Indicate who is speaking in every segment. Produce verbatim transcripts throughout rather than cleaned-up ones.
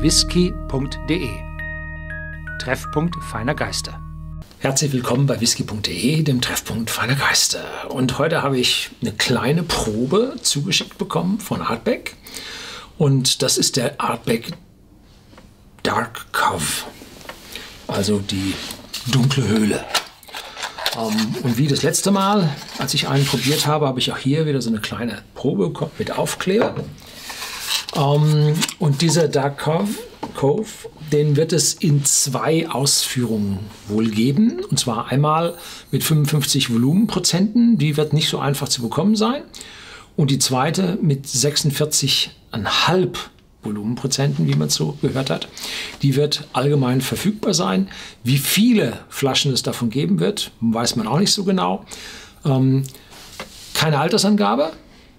Speaker 1: whisky punkt de. Treffpunkt feiner Geister. Herzlich willkommen bei whisky punkt de, dem Treffpunkt feiner Geister. Und heute habe ich eine kleine Probe zugeschickt bekommen von Ardbeg. Und das ist der Ardbeg Dark Cove, also die dunkle Höhle. Um, und wie das letzte Mal, als ich einen probiert habe, habe ich auch hier wieder so eine kleine Probe bekommen mit Aufkleber. Um, und dieser Dark Cove, Cove, den wird es in zwei Ausführungen wohl geben. Und zwar einmal mit fünfundfünfzig Volumenprozenten, die wird nicht so einfach zu bekommen sein. Und die zweite mit sechsundvierzig Komma fünf Volumenprozenten, wie man es so gehört hat. Die wird allgemein verfügbar sein. Wie viele Flaschen es davon geben wird, weiß man auch nicht so genau. Ähm, keine Altersangabe.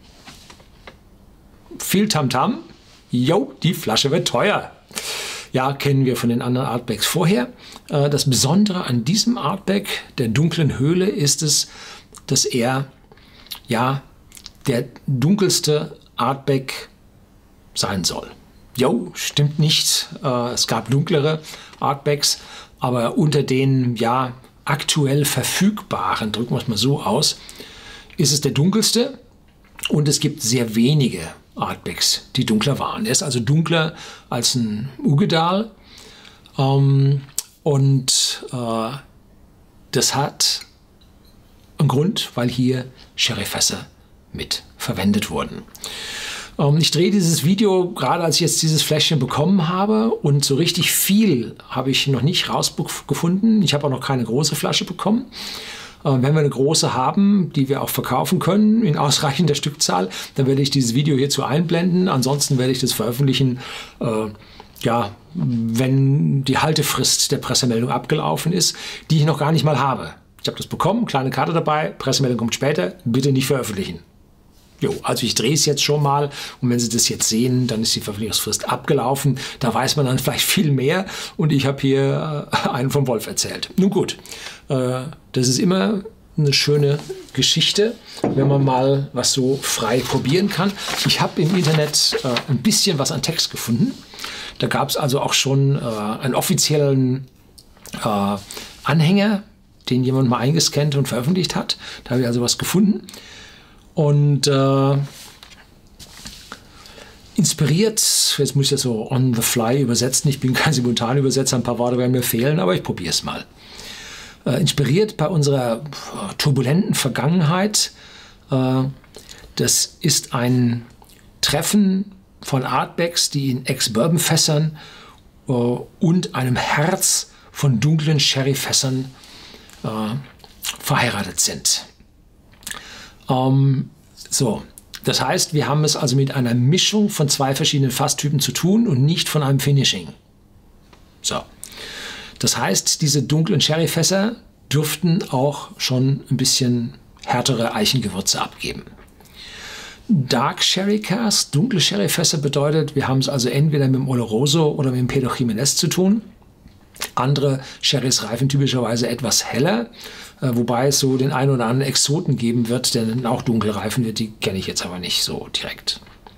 Speaker 1: Viel Tamtam. Jo, die Flasche wird teuer. Ja, kennen wir von den anderen Ardbegs vorher. Äh, das Besondere an diesem Ardbeg, der dunklen Höhle, ist es, dass er ja der dunkelste Ardbeg sein soll. Jo, stimmt nicht. Äh, es gab dunklere Ardbegs, aber unter den ja aktuell verfügbaren, drücken wir es mal so aus, ist es der dunkelste und es gibt sehr wenige Ardbegs, die dunkler waren. Er ist also dunkler als ein Ugedal ähm, und äh, das hat einen Grund, weil hier Sherryfässer mit verwendet wurden. Ähm, ich drehe dieses Video gerade, als ich jetzt dieses Fläschchen bekommen habe, und so richtig viel habe ich noch nicht rausgefunden. Ich habe auch noch keine große Flasche bekommen. Wenn wir eine große haben, die wir auch verkaufen können in ausreichender Stückzahl, dann werde ich dieses Video hierzu einblenden. Ansonsten werde ich das veröffentlichen, äh, ja, wenn die Haltefrist der Pressemeldung abgelaufen ist, die ich noch gar nicht mal habe. Ich habe das bekommen, kleine Karte dabei, Pressemeldung kommt später, bitte nicht veröffentlichen. Jo, also ich drehe es jetzt schon mal und wenn Sie das jetzt sehen, dann ist die Verpflichtungsfrist abgelaufen. Da weiß man dann vielleicht viel mehr und ich habe hier äh, einen vom Wolf erzählt. Nun gut, äh, das ist immer eine schöne Geschichte, wenn man mal was so frei probieren kann. Ich habe im Internet äh, ein bisschen was an Text gefunden. Da gab es also auch schon äh, einen offiziellen äh, Anhänger, den jemand mal eingescannt und veröffentlicht hat. Da habe ich also was gefunden. Und äh, inspiriert, jetzt muss ich das so on the fly übersetzen, ich bin kein Simultanübersetzer, ein paar Worte werden mir fehlen, aber ich probiere es mal. Äh, inspiriert bei unserer turbulenten Vergangenheit, äh, das ist ein Treffen von Ardbegs, die in Ex-Bourbon-Fässern äh, und einem Herz von dunklen Sherry-Fässern äh, verheiratet sind. Um, so, das heißt, wir haben es also mit einer Mischung von zwei verschiedenen Fasstypen zu tun und nicht von einem Finishing. So, das heißt, diese dunklen Sherryfässer dürften auch schon ein bisschen härtere Eichengewürze abgeben. Dark Sherry Cask, dunkle Sherryfässer, bedeutet, wir haben es also entweder mit dem Oloroso oder mit dem Pedro Ximénez zu tun. Andere Sherrys reifen typischerweise etwas heller, äh, wobei es so den einen oder anderen Exoten geben wird, der dann auch dunkel reifen wird. Die kenne ich jetzt aber nicht so direkt.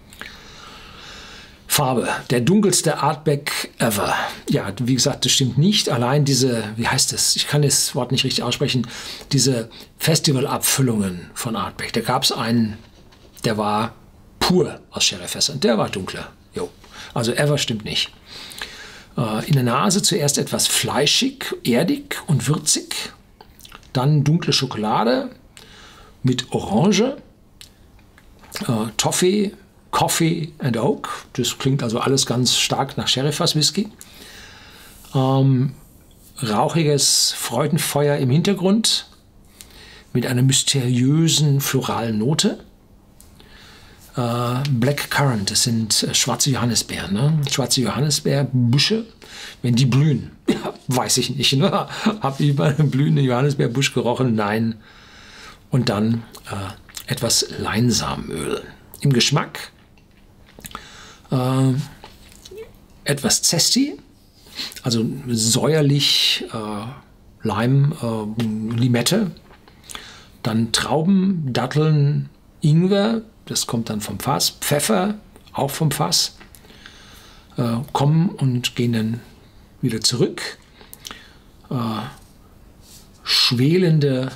Speaker 1: Farbe, der dunkelste Ardbeg ever. Ja, wie gesagt, das stimmt nicht. Allein diese, wie heißt das? Ich kann das Wort nicht richtig aussprechen. Diese Festivalabfüllungen von Ardbeg. Da gab es einen, der war pur aus Sherryfässern. Der war dunkler. Jo. Also ever stimmt nicht. In der Nase zuerst etwas fleischig, erdig und würzig, dann dunkle Schokolade mit Orange, äh, Toffee, Coffee and Oak, das klingt also alles ganz stark nach Sherryfass-Whisky, ähm, rauchiges Freudenfeuer im Hintergrund mit einer mysteriösen floralen Note. Uh, Black Currant, das sind äh, schwarze Johannisbeeren, ne? Schwarze Johannisbeerbüsche, wenn die blühen, ja, weiß ich nicht, ne? Habe ich mal einen blühenden Johannisbeerbusch gerochen? Nein. Und dann äh, etwas Leinsamenöl. Im Geschmack äh, etwas Zesti, also säuerlich, äh, Leim, äh, Limette, dann Trauben, Datteln, Ingwer, das kommt dann vom Fass, Pfeffer, auch vom Fass, äh, kommen und gehen dann wieder zurück. Äh, schwelende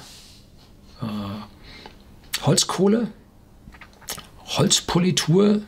Speaker 1: äh, Holzkohle, Holzpolitur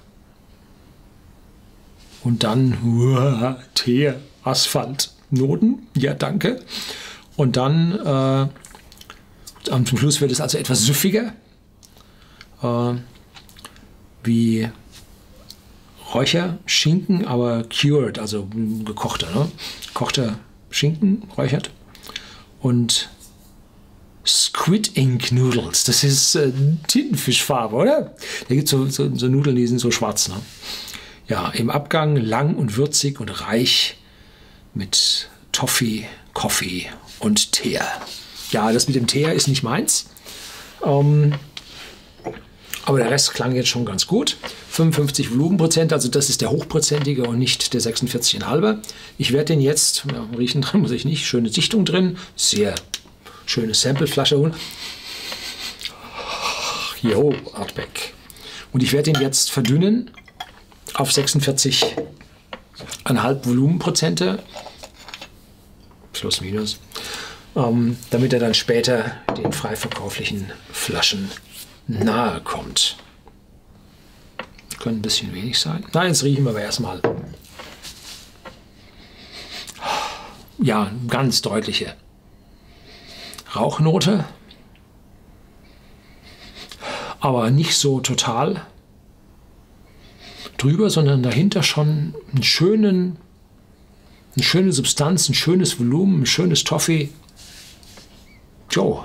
Speaker 1: und dann uh, Teer, Asphalt, Noten. Ja, danke. Und dann äh, zum Schluss wird es also etwas süffiger, äh, wie Räucherschinken, aber cured, also gekochter, ne? Gekochter Schinken, räuchert. Und Squid Ink Noodles, das ist äh, Tintenfischfarbe, oder? Da gibt es so, so, so Nudeln, die sind so schwarz. Ne? Ja, im Abgang lang und würzig und reich mit Toffee, Coffee und Teer. Ja, das mit dem Teer ist nicht meins. Ähm, aber der Rest klang jetzt schon ganz gut. fünfundfünfzig Volumenprozent, also das ist der hochprozentige und nicht der sechsundvierzig Komma fünf. Ich werde den jetzt, ja, riechen drin muss ich nicht, schöne Dichtung drin, sehr schöne Sampleflasche holen. Jo, Ardbeg. Und ich werde ihn jetzt verdünnen auf sechsundvierzig Komma fünf Volumenprozente, plus minus, ähm, damit er dann später den frei verkauflichen Flaschen nahe kommt. Könnte ein bisschen wenig sein. Nein, jetzt riechen wir aber erstmal. Ja, ganz deutliche Rauchnote, aber nicht so total drüber, sondern dahinter schon einen schönen, eine schöne Substanz, ein schönes Volumen, ein schönes Toffee. Jo,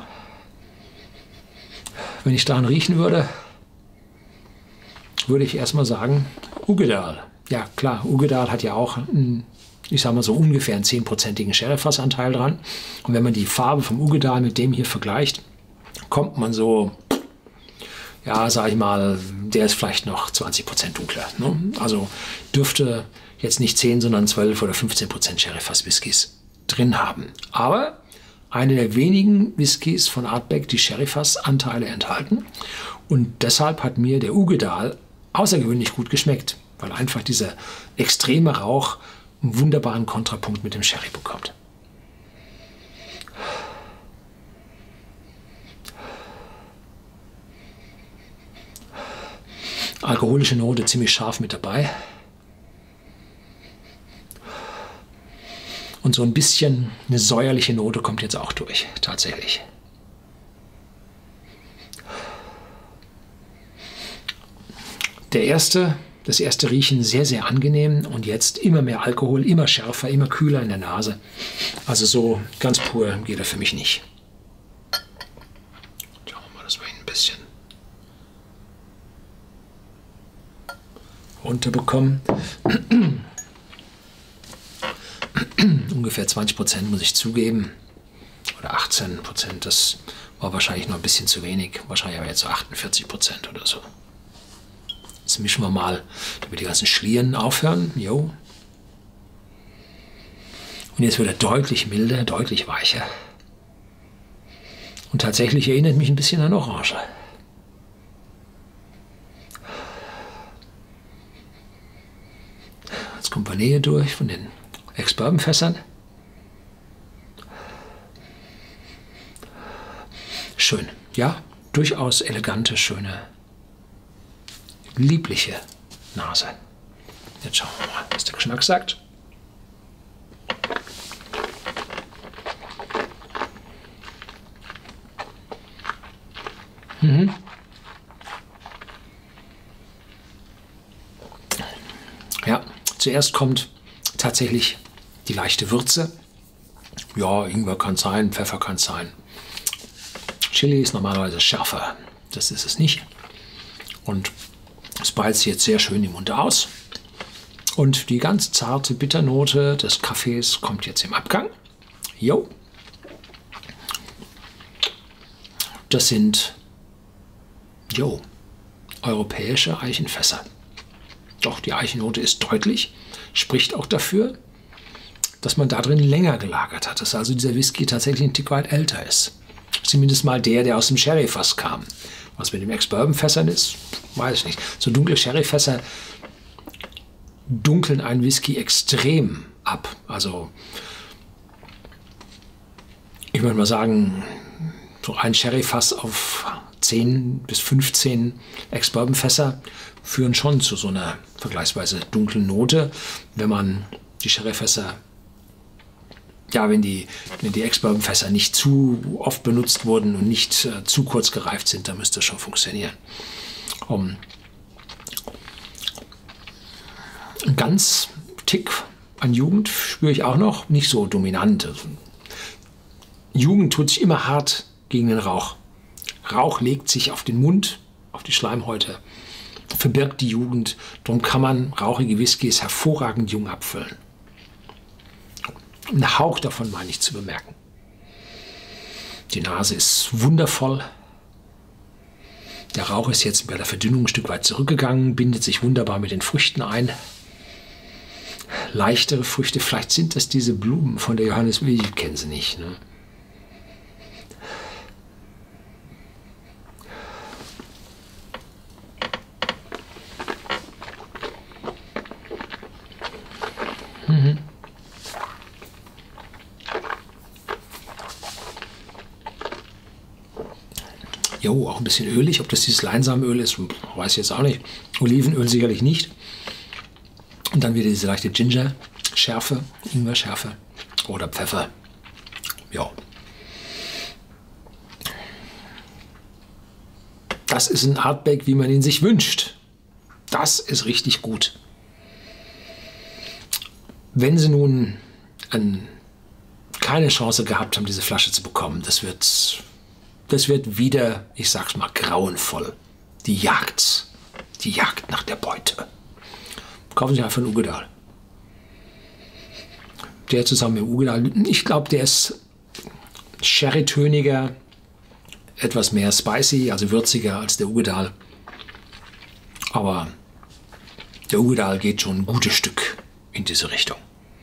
Speaker 1: wenn ich daran riechen würde, würde ich erstmal sagen, Uggedal. Ja klar, Uggedal hat ja auch einen, ich sage mal so ungefähr einen zehnprozentigen Sherryfassanteil dran. Und wenn man die Farbe vom Uggedal mit dem hier vergleicht, kommt man so, ja, sage ich mal, der ist vielleicht noch zwanzig Prozent dunkler. Ne? Also dürfte jetzt nicht zehn, sondern zwölf oder fünfzehn Prozent Sherryfass-Whiskys drin haben. Aber eine der wenigen Whiskys von Ardbeg, die Sherryfass-Anteile enthalten. Und deshalb hat mir der Uggedal außergewöhnlich gut geschmeckt, weil einfach dieser extreme Rauch einen wunderbaren Kontrapunkt mit dem Sherry bekommt. Alkoholische Note ziemlich scharf mit dabei. Und so ein bisschen eine säuerliche Note kommt jetzt auch durch, tatsächlich. Der erste, das erste Riechen sehr, sehr angenehm und jetzt immer mehr Alkohol, immer schärfer, immer kühler in der Nase. Also so ganz pur geht er für mich nicht. Schauen wir mal, dass wir ihn ein bisschen runterbekommen. Ungefähr zwanzig Prozent muss ich zugeben. Oder achtzehn Prozent, das war wahrscheinlich noch ein bisschen zu wenig. Wahrscheinlich aber jetzt so achtundvierzig Prozent oder so. Jetzt mischen wir mal, damit die ganzen Schlieren aufhören. Jo. Und jetzt wird er deutlich milder, deutlich weicher. Und tatsächlich erinnert mich ein bisschen an Orange. Jetzt kommt Vanille durch von den Ex-Bourbon-Fässern. Schön, ja, durchaus elegante, schöne, liebliche Nase. Jetzt schauen wir mal, was der Geschmack sagt. Mhm. Ja, zuerst kommt tatsächlich die leichte Würze. Ja, Ingwer kann sein, Pfeffer kann sein. Chili ist normalerweise schärfer. Das ist es nicht. Und es beißt jetzt sehr schön im Mund aus. Und die ganz zarte Bitternote des Kaffees kommt jetzt im Abgang. Jo. Das sind jo, europäische Eichenfässer. Doch, die Eichennote ist deutlich, spricht auch dafür, dass man da drin länger gelagert hat, dass also dieser Whisky tatsächlich ein Tick weit älter ist. Zumindest mal der, der aus dem Sherryfass kam. Was mit dem Ex-Bourbon-Fässern ist, weiß ich nicht. So dunkle Sherryfässer dunkeln einen Whisky extrem ab. Also ich würde mal sagen, so ein Sherryfass auf zehn bis fünfzehn Ex-Bourbon-Fässer führen schon zu so einer vergleichsweise dunklen Note. Wenn man die Sherryfässer, ja, wenn die, wenn die Ex-Bourbon-Fässer nicht zu oft benutzt wurden und nicht äh, zu kurz gereift sind, dann müsste das schon funktionieren. Um, ein ganz Tick an Jugend spüre ich auch noch, nicht so dominant. Also, Jugend tut sich immer hart gegen den Rauch. Rauch legt sich auf den Mund, auf die Schleimhäute, verbirgt die Jugend. Darum kann man rauchige Whiskys hervorragend jung abfüllen. Ein Hauch davon meine ich zu bemerken. Die Nase ist wundervoll. Der Rauch ist jetzt bei der Verdünnung ein Stück weit zurückgegangen, bindet sich wunderbar mit den Früchten ein. Leichtere Früchte, vielleicht sind das diese Blumen von der Johannes Willi, ich kenne sie nicht. Ne? Mhm. Jo, auch ein bisschen ölig. Ob das dieses Leinsamenöl ist, weiß ich jetzt auch nicht. Olivenöl sicherlich nicht. Und dann wieder diese leichte Ginger-Schärfe, Ingwer-Schärfe oder Pfeffer. Ja. Das ist ein Artback, wie man ihn sich wünscht. Das ist richtig gut. Wenn Sie nun an keine Chance gehabt haben, diese Flasche zu bekommen, das wird, das wird wieder, ich sag's mal, grauenvoll. Die Jagd, die Jagd nach der Beute. Kaufen Sie einfach einen Ugedal. Der zusammen mit dem Ugedal, ich glaube, der ist sherrytöniger, etwas mehr spicy, also würziger als der Ugedal. Aber der Ugedal geht schon ein gutes Stück in diese Richtung.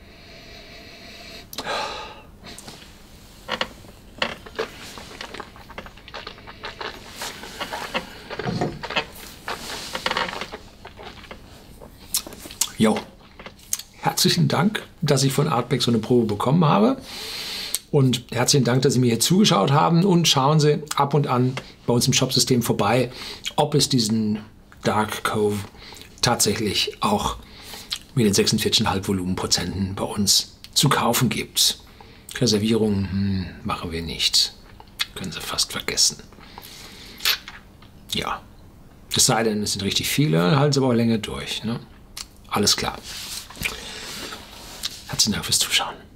Speaker 1: Jo, herzlichen Dank, dass ich von Artback so eine Probe bekommen habe. Und herzlichen Dank, dass Sie mir hier zugeschaut haben. Und schauen Sie ab und an bei uns im Shopsystem vorbei, ob es diesen Dark Cove tatsächlich auch mit den sechsundvierzig Komma fünf Volumenprozenten bei uns zu kaufen gibt. Reservierungen hm, machen wir nicht. Können Sie fast vergessen. Ja, es sei denn, es sind richtig viele, halten Sie aber auch länger durch. Ne? Alles klar. Herzlichen Dank fürs Zuschauen.